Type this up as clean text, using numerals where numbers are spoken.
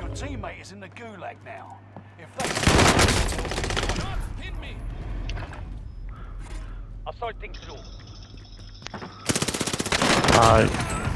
teammate is in the gulag now. If they... Pin me! Assaulting through.